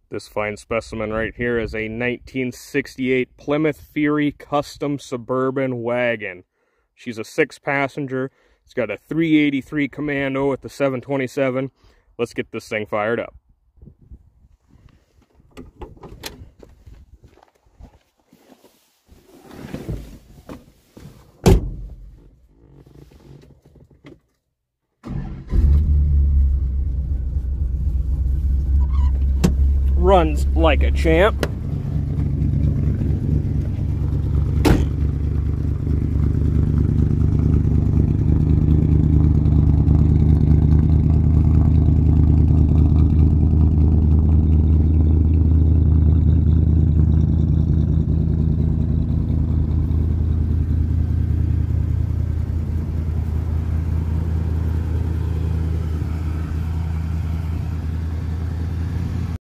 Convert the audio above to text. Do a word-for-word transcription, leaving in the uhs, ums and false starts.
This fine specimen right here is a nineteen sixty-eight Plymouth Fury Custom Suburban Wagon. She's a six-passenger. It's got a three eighty-three Commando with the seven twenty-seven. Let's get this thing fired up. Runs like a champ.